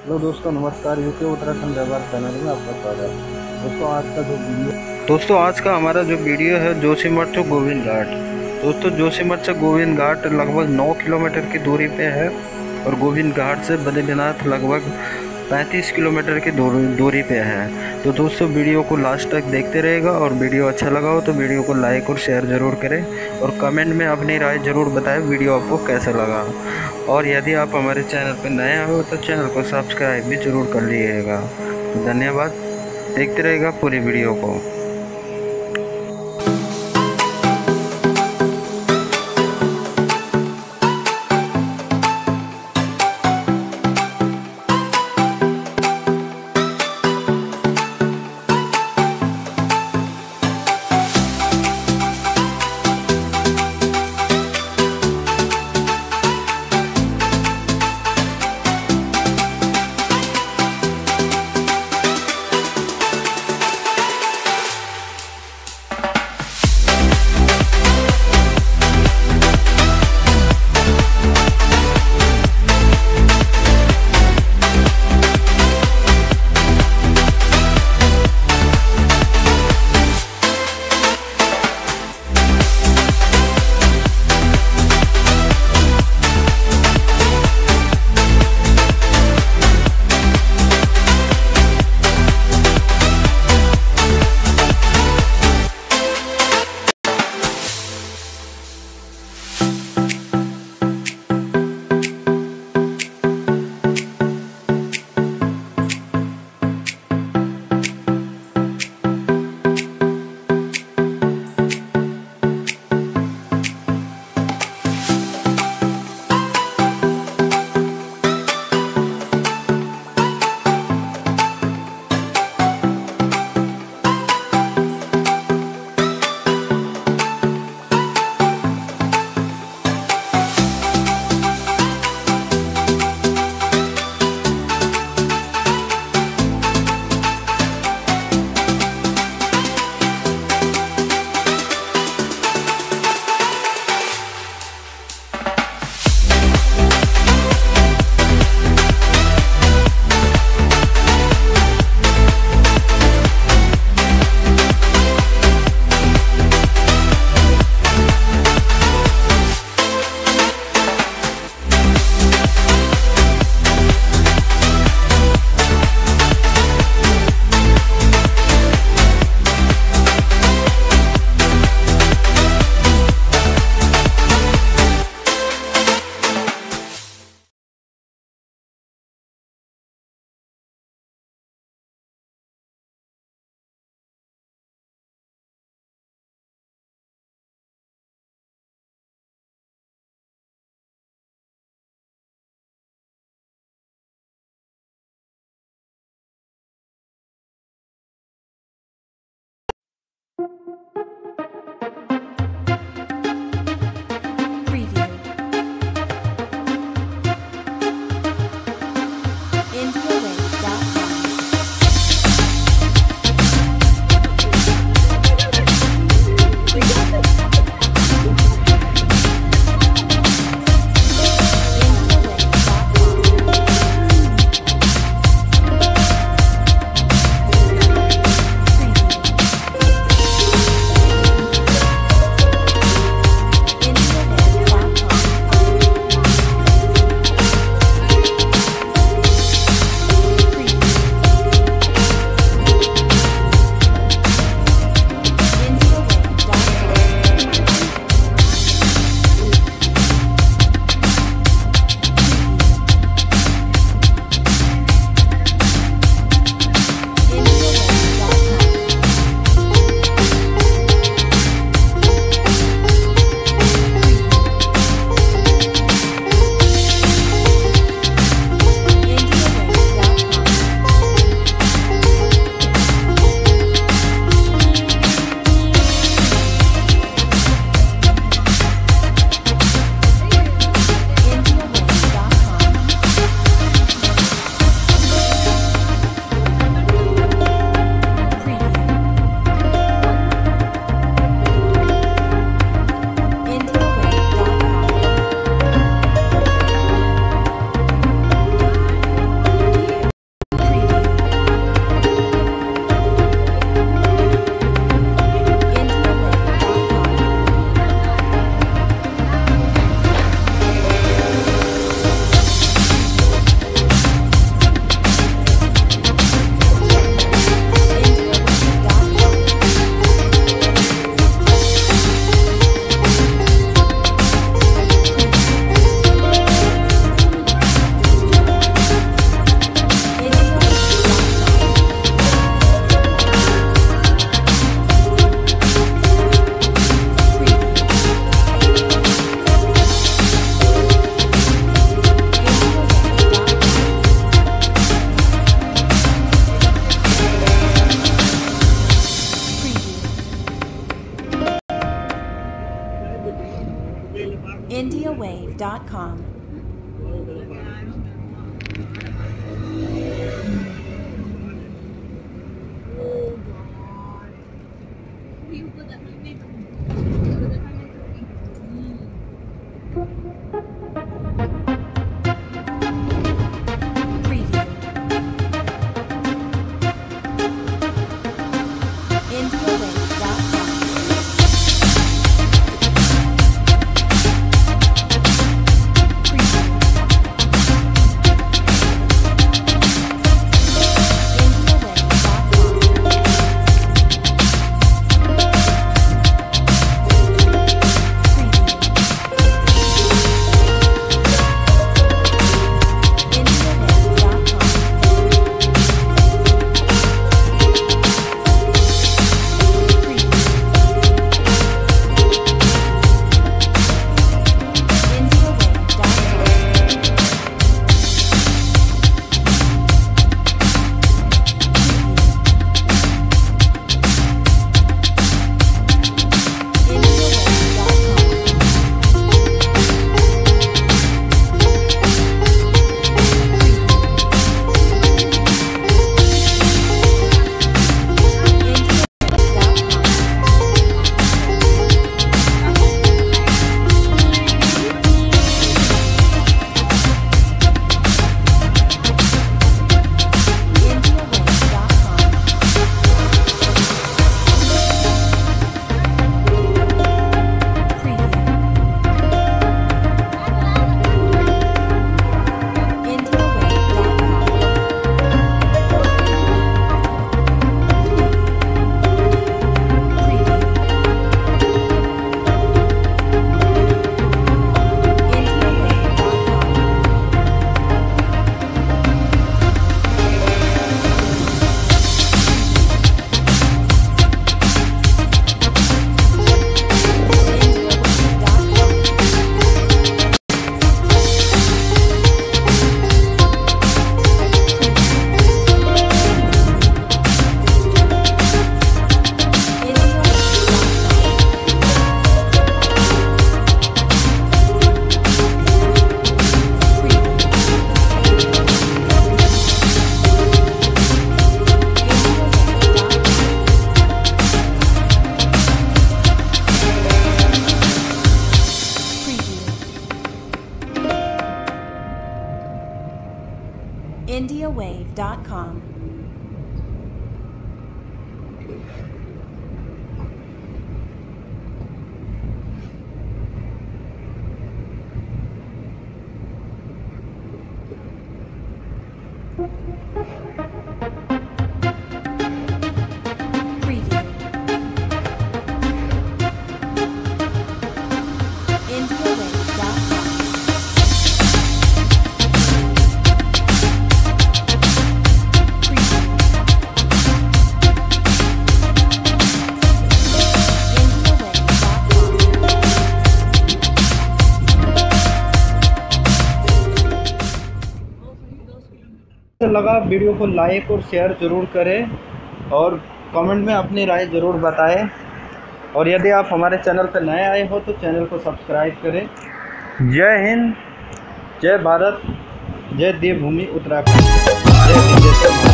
Hello दोस्तों, नमस्कार। UK Uttarakhand व्यवहार चैनल में आपका स्वागत है। दोस्तों आज का हमारा जो वीडियो है जोशीमठ से गोविंद घाट। दोस्तों जोशीमठ से गोविंद घाट लगभग 9 किलोमीटर की दूरी पे है और गोविंद घाट से बद्रीनाथ लगभग 35 किलोमीटर की दूरी पे है। तो दोस्तों वीडियो को लास्ट तक देखते रहेगा और वीडियो अच्छा लगा हो तो वीडियो को लाइक और शेयर ज़रूर करें और कमेंट में अपनी राय ज़रूर बताएं वीडियो आपको कैसा लगा। और यदि आप हमारे चैनल पर नए आए हो तो चैनल को सब्सक्राइब भी ज़रूर कर लीजिएगा। धन्यवाद। देखते रहेगा पूरी वीडियो को। IndiaWave.com. IndiaWave.com. लगा वीडियो को लाइक और शेयर ज़रूर करें और कमेंट में अपनी राय ज़रूर बताएं। और यदि आप हमारे चैनल पर नए आए हो तो चैनल को सब्सक्राइब करें। जय हिंद, जय भारत, जय देवभूमि उत्तराखंड, जय हिंद, जय भारत।